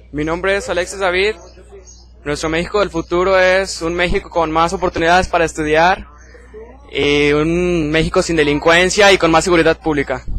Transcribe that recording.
Mi nombre es Alexis David. Nuestro México del futuro es un México con más oportunidades para estudiar y un México sin delincuencia y con más seguridad pública.